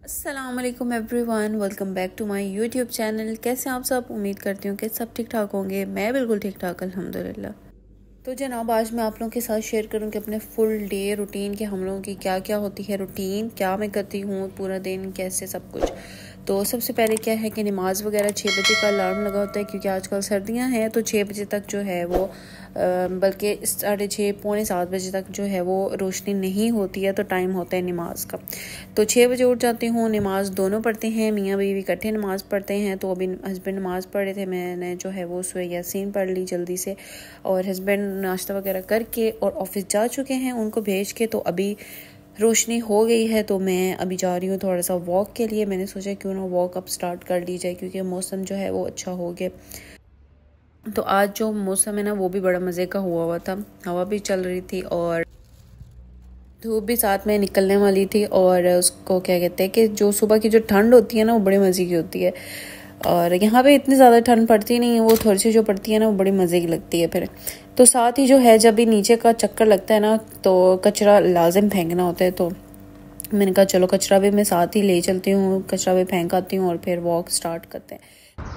अस्सलाम वालेकुम everyone, welcome back to my YouTube channel. कैसे आप सब? उम्मीद करती हूँ कि सब ठीक ठाक होंगे। मैं बिल्कुल ठीक ठाक अल्हम्दुलिल्लाह। तो जनाब, आज मैं आप लोगों के साथ शेयर करूँ कि अपने फुल डे रूटीन के हम लोगों की क्या क्या होती है रूटीन, क्या मैं करती हूँ पूरा दिन, कैसे सब कुछ। तो सबसे पहले क्या है कि नमाज़ वगैरह 6 बजे का अलार्म लगा होता है, क्योंकि आजकल सर्दियाँ हैं तो 6 बजे तक जो है वो बल्कि 6:30 पौने 7 बजे तक जो है वो रोशनी नहीं होती है, तो टाइम होता है नमाज का। तो 6 बजे उठ जाती हूँ। नमाज दोनों पढ़ते हैं, मियाँ बीवी इकट्ठे नमाज़ पढ़ते हैं। तो अभी हस्बैंड नमाज़ पढ़ रहे थे, मैंने जो है वो सूरह यासीन पढ़ ली जल्दी से। और हस्बैंड नाश्ता वगैरह करके और ऑफिस जा चुके हैं, उनको भेज के। तो अभी रोशनी हो गई है, तो मैं अभी जा रही हूँ थोड़ा सा वॉक के लिए। मैंने सोचा क्यों ना वॉक अब स्टार्ट कर ली जाए, क्योंकि मौसम जो है वो अच्छा हो गया। तो आज जो मौसम है ना वो भी बड़ा मज़े का हुआ था, हवा भी चल रही थी और धूप भी साथ में निकलने वाली थी। और उसको क्या कहते हैं कि जो सुबह की जो ठंड होती है ना वो बड़े मज़े की होती है। और यहाँ पे इतनी ज़्यादा ठंड पड़ती नहीं है, वो थोड़ी सी जो पड़ती है ना वो बड़ी मज़े की लगती है फिर। तो साथ ही जो है जब भी नीचे का चक्कर लगता है ना तो कचरा लाजिम फेंकना होता है। तो मैंने कहा चलो कचरा भी मैं साथ ही ले चलती हूँ, कचरा भी फेंक आती हूँ और फिर वॉक स्टार्ट करते हैं।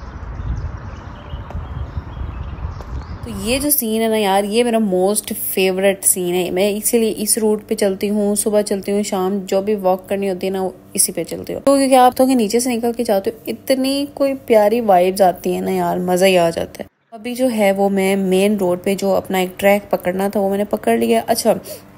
तो ये जो सीन है ना यार, ये मेरा मोस्ट फेवरेट सीन है। मैं इसीलिए इस रूट पे चलती हूँ, सुबह चलती हूँ, शाम जो भी वॉक करनी होती है ना वो इसी पे चलती हूँ। तो क्योंकि आप तो नीचे से निकल के जाते हो, इतनी कोई प्यारी वाइब्स आती है ना यार, मज़ा ही आ जाता है। अभी जो है वो मैं मेन रोड पे जो अपना एक ट्रैक पकड़ना था वो मैंने पकड़ लिया। अच्छा,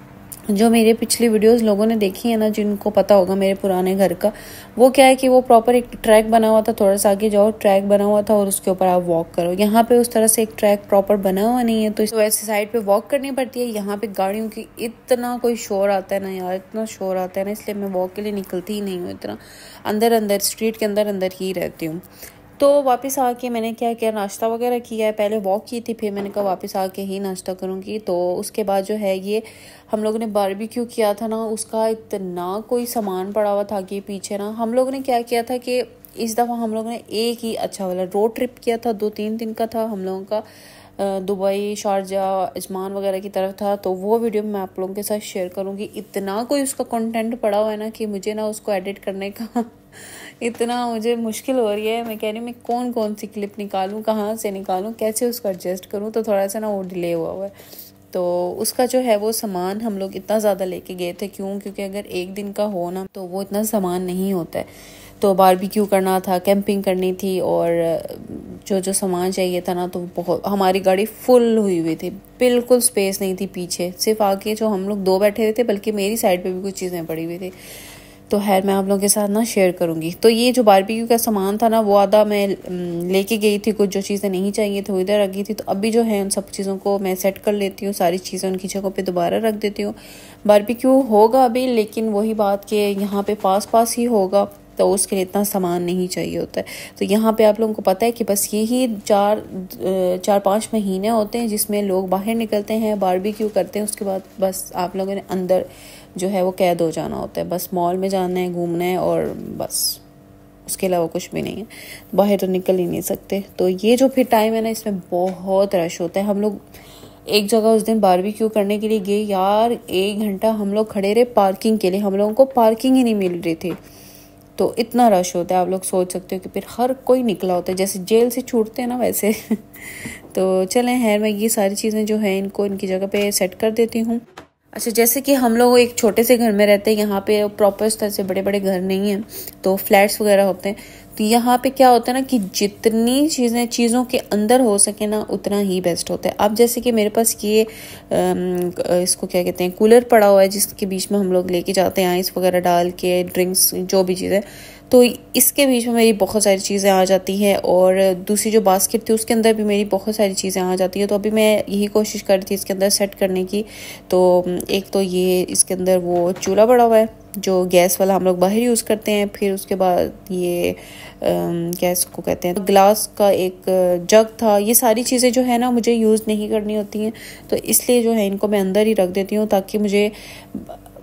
जो मेरे पिछली वीडियोस लोगों ने देखी है ना, जिनको पता होगा मेरे पुराने घर का, वो क्या है कि वो प्रॉपर एक ट्रैक बना हुआ था, थोड़ा सा आगे जाओ ट्रैक बना हुआ था और उसके ऊपर आप वॉक करो। यहाँ पे उस तरह से एक ट्रैक प्रॉपर बना हुआ नहीं है, तो ऐसे साइड पे वॉक करनी पड़ती है। यहाँ पे गाड़ियों की इतना कोई शोर आता है ना यार, इतना शोर आता है ना, इसलिए मैं वॉक के लिए निकलती ही नहीं हूँ। इतना अंदर अंदर स्ट्रीट के अंदर अंदर ही रहती हूँ। तो वापस आके मैंने क्या किया, नाश्ता वगैरह किया है। पहले वॉक की थी, फिर मैंने कहा वापस आके ही नाश्ता करूँगी। तो उसके बाद जो है ये हम लोगों ने बारबेक्यू किया था ना, उसका इतना कोई सामान पड़ा हुआ था आगे पीछे ना। हम लोगों ने क्या किया था कि इस दफ़ा हम लोगों ने एक ही अच्छा वाला रोड ट्रिप किया था, 2-3 दिन का था हम लोगों का। दुबई, शारजाह, अजमान वगैरह की तरफ था। तो वो वीडियो मैं आप लोगों के साथ शेयर करूँगी। इतना कोई उसका कंटेंट पड़ा हुआ है ना कि मुझे ना उसको एडिट करने का इतना मुझे मुश्किल हो रही है। मैं कह रही हूँ मैं कौन कौन सी क्लिप निकालूँ, कहाँ से निकालूँ, कैसे उसको एडजस्ट करूँ। तो थोड़ा सा ना वो डिले हुआ है। तो उसका जो है वो सामान हम लोग इतना ज़्यादा लेके गए थे, क्योंकि अगर एक दिन का हो ना तो वो इतना सामान नहीं होता है। तो बारबेक्यू करना था, कैंपिंग करनी थी और जो जो सामान चाहिए था ना, तो बहुत, हमारी गाड़ी फुल हुई थी, बिल्कुल स्पेस नहीं थी पीछे। सिर्फ आगे जो हम लोग 2 बैठे हुए थे, बल्कि मेरी साइड पे भी कुछ चीज़ें पड़ी हुई थी। तो खैर मैं आप लोगों के साथ ना शेयर करूँगी। तो ये जो बारबेक्यू का सामान था ना वो आधा मैं लेके गई थी, कुछ जो चीज़ें नहीं चाहिए थी वो इधर रख गई थी। तो अभी जो है उन सब चीज़ों को मैं सेट कर लेती हूँ, सारी चीज़ें उनकी जगह पे दोबारा रख देती हूँ। बारबेक्यू होगा अभी, लेकिन वही बात कि यहाँ पे पास पास ही होगा, तो उसके लिए इतना सामान नहीं चाहिए होता है। तो यहाँ पे आप लोगों को पता है कि बस यही 4-5 महीने होते हैं जिसमें लोग बाहर निकलते हैं, बारबेक्यू करते हैं। उसके बाद बस आप लोगों ने अंदर जो है वो कैद हो जाना होता है। बस मॉल में जाना है, घूमना है और बस, उसके अलावा कुछ भी नहीं है। बाहर तो निकल ही नहीं सकते। तो ये जो फिर टाइम है ना, इसमें बहुत रश होता है। हम लोग एक जगह उस दिन बारबेक्यू करने के लिए गए यार, 1 घंटा हम लोग खड़े रहे पार्किंग के लिए, हम लोगों को पार्किंग ही नहीं मिल रही थी। तो इतना रश होता है, आप लोग सोच सकते हो कि फिर हर कोई निकला होता है, जैसे जेल से छूटते हैं ना वैसे। तो चलें, खैर मैं ये सारी चीज़ें जो है इनको इनकी जगह पे सेट कर देती हूँ। अच्छा, जैसे कि हम लोग एक छोटे से घर में रहते हैं, यहाँ पे प्रॉपर इस तरह से बड़े बड़े घर नहीं हैं, तो फ्लैट्स वगैरह होते हैं। तो यहाँ पे क्या होता है ना कि जितनी चीज़ों के अंदर हो सके ना उतना ही बेस्ट होता है। अब जैसे कि मेरे पास ये इसको क्या कहते हैं, कूलर पड़ा हुआ है, जिसके बीच में हम लोग लेके जाते हैं आइस वगैरह डाल के, ड्रिंक्स जो भी चीज़ें। तो इसके बीच में मेरी बहुत सारी चीज़ें आ जाती हैं। और दूसरी जो बास्केट थी उसके अंदर भी मेरी बहुत सारी चीज़ें आ जाती हैं। तो अभी मैं यही कोशिश कर रही थी इसके अंदर सेट करने की। तो एक तो ये इसके अंदर वो चूल्हा पड़ा हुआ है जो गैस वाला हम लोग बाहर यूज़ करते हैं। फिर उसके बाद ये गैस को कहते हैं, ग्लास का एक जग था। ये सारी चीज़ें जो है ना मुझे यूज़ नहीं करनी होती हैं, तो इसलिए जो है इनको मैं अंदर ही रख देती हूँ, ताकि मुझे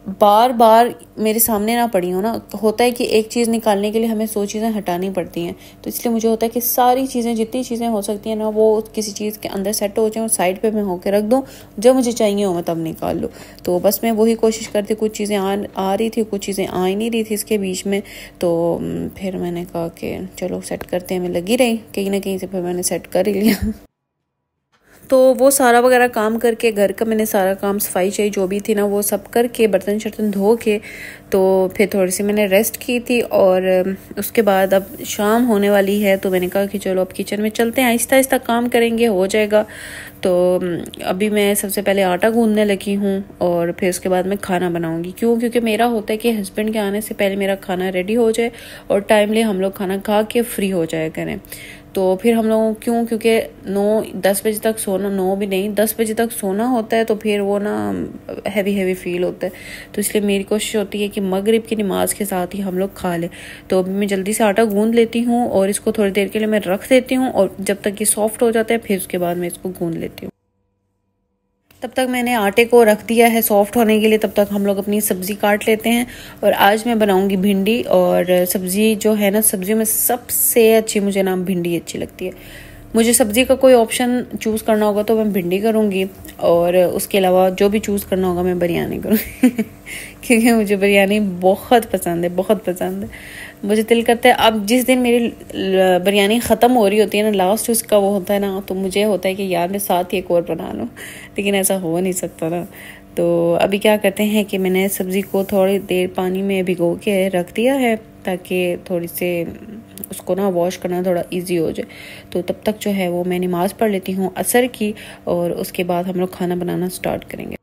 बार बार मेरे सामने ना पड़ी हो ना, तो होता है कि एक चीज़ निकालने के लिए हमें 100 चीज़ें हटानी पड़ती हैं। तो इसलिए मुझे होता है कि सारी चीज़ें, जितनी चीज़ें हो सकती हैं ना, वो किसी चीज़ के अंदर सेट हो जाए और साइड पे मैं होकर रख दूँ, जब मुझे चाहिए हो मैं तब निकाल लूँ। तो बस मैं वही कोशिश करती, कुछ चीज़ें आ रही थी, कुछ चीज़ें आ ही नहीं रही थी इसके बीच में। तो फिर मैंने कहा कि चलो सेट करते हैं, मैं लगी रही कहीं ना कहीं से, फिर मैंने सेट कर ही लिया। तो वो सारा वगैरह काम करके, घर का मैंने सारा काम, सफाई चाहिए जो भी थी ना, वो सब करके, बर्तन शर्तन धो के, तो फिर थोड़ी सी मैंने रेस्ट की थी। और उसके बाद अब शाम होने वाली है, तो मैंने कहा कि चलो अब किचन में चलते हैं, आहिस्ता आहिस्ता काम करेंगे, हो जाएगा। तो अभी मैं सबसे पहले आटा गूंदने लगी हूँ और फिर उसके बाद मैं खाना बनाऊँगी। क्योंकि मेरा होता है कि हस्बैंड के आने से पहले मेरा खाना रेडी हो जाए और टाइमली हम लोग खाना खा के फ्री हो जाए करें। तो फिर हम लोगों क्योंकि 9-10 बजे तक सोना, 9 भी नहीं 10 बजे तक सोना होता है, तो फिर वो ना हैवी फील होता है। तो इसलिए मेरी कोशिश होती है कि मगरिब की नमाज के साथ ही हम लोग खा लें। तो अभी मैं जल्दी से आटा गूंद लेती हूँ और इसको थोड़ी देर के लिए मैं रख देती हूँ, और जब तक ये सॉफ्ट हो जाता है फिर उसके बाद मैं इसको गूंद लेती हूँ। तब तक मैंने आटे को रख दिया है सॉफ्ट होने के लिए, तब तक हम लोग अपनी सब्ज़ी काट लेते हैं। और आज मैं बनाऊंगी भिंडी, और सब्ज़ी जो है ना, सब्ज़ी में सबसे अच्छी मुझे ना भिंडी अच्छी लगती है। मुझे सब्ज़ी का कोई ऑप्शन चूज़ करना होगा तो मैं भिंडी करूँगी, और उसके अलावा जो भी चूज़ करना होगा मैं बिरयानी करूँगी क्योंकि मुझे बिरयानी बहुत पसंद है, बहुत पसंद है। मुझे दिल करता है, अब जिस दिन मेरी बिरयानी ख़त्म हो रही होती है ना, लास्ट उसका वो होता है ना, तो मुझे होता है कि यार मैं साथ ही एक और बना लूँ, लेकिन ऐसा हो नहीं सकता ना। तो अभी क्या करते हैं कि मैंने सब्ज़ी को थोड़ी देर पानी में भिगो के रख दिया है, ताकि थोड़ी से उसको ना वॉश करना थोड़ा इजी हो जाए। तो तब तक जो है वो मैं नमाज़ पढ़ लेती हूँ असर की, और उसके बाद हम लोग खाना बनाना स्टार्ट करेंगे।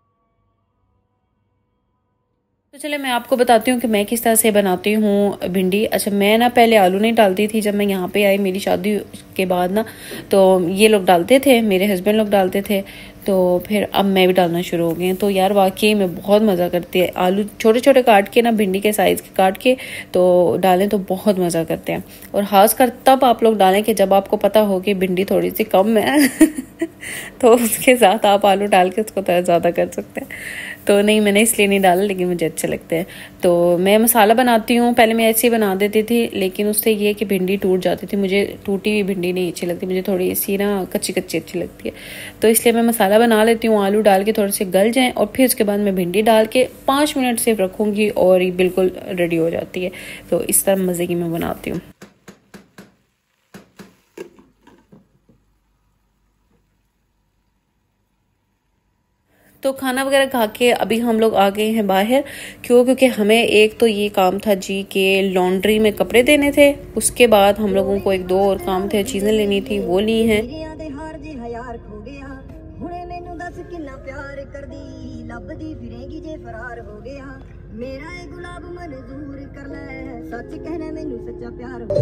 तो चले मैं आपको बताती हूँ कि मैं किस तरह से बनाती हूँ भिंडी। अच्छा, मैं ना पहले आलू नहीं डालती थी, जब मैं यहाँ पे आई मेरी शादी के बाद ना, तो ये लोग डालते थे, मेरे हस्बैंड लोग डालते थे, तो फिर अब मैं भी डालना शुरू हो गई हूँ। तो यार वाकई में बहुत मज़ा करती है। आलू छोटे छोटे काट के ना, भिंडी के साइज़ के काट के तो डालें तो बहुत मज़ा करते हैं। और खासकर तब आप लोग डालें कि जब आपको पता हो कि भिंडी थोड़ी सी कम है तो उसके साथ आप आलू डाल के उसको थोड़ा ज़्यादा कर सकते हैं। तो नहीं, मैंने इसलिए नहीं डाला, लेकिन मुझे अच्छे लगते हैं। तो मैं मसाला बनाती हूँ, पहले मैं ऐसे ही बना देती थी, लेकिन उससे ये कि भिंडी टूट जाती थी। मुझे टूटी हुई भिंडी नहीं अच्छी लगती, मुझे थोड़ी ऐसी ना कच्ची कच्ची अच्छी लगती है। तो इसलिए मैं मसाला बना लेती हूँ, आलू डाल के थोड़े से गल जाएँ, और फिर उसके बाद मैं भिंडी डाल के 5 मिनट सिर्फ रखूँगी और ये बिल्कुल रेडी हो जाती है। तो इस तरह मज़े की मैं बनाती हूँ। तो खाना वगैरह खा के अभी हम लोग आ गए हैं बाहर। क्योंकि हमें एक तो ये काम था जी कि लॉन्ड्री में कपड़े देने थे, उसके बाद हम लोगों को 1-2 और काम थे, चीज़ें लेनी थी, वो ली हैं। मेरा गुलाब मंजूर कर ले, सच कहने मैनू सच्चा प्यार हो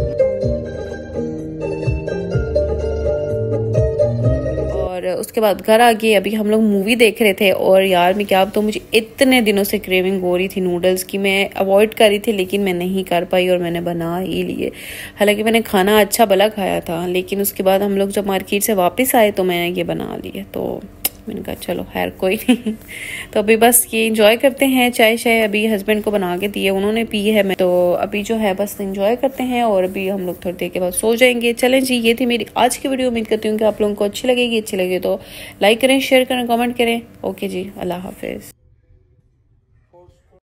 गया। और उसके बाद घर आ गए, अभी हम लोग मूवी देख रहे थे। और यार मैं क्या, अब तो मुझे इतने दिनों से क्रेविंग हो रही थी नूडल्स की, मैं अवॉइड कर रही थी, लेकिन मैं नहीं कर पाई और मैंने बना ही लिए। हालांकि मैंने खाना अच्छा भला खाया था, लेकिन उसके बाद हम लोग जब मार्केट से वापस आए तो मैंने ये बना लिए। तो मैंने कहा चलो खैर कोई नहीं तो अभी बस ये एंजॉय करते हैं। चाय शाय अभी हस्बैंड को बना के दिए, उन्होंने पी है, मैं तो अभी जो है बस एंजॉय करते हैं। और अभी हम लोग थोड़ी देर के बाद सो जाएंगे। चलें जी, ये थी मेरी आज की वीडियो। उम्मीद करती हूँ कि आप लोगों को अच्छी लगेगी। अच्छी लगे तो लाइक करें, शेयर करें, कमेंट करें। ओके जी, अल्लाह हाफिज़।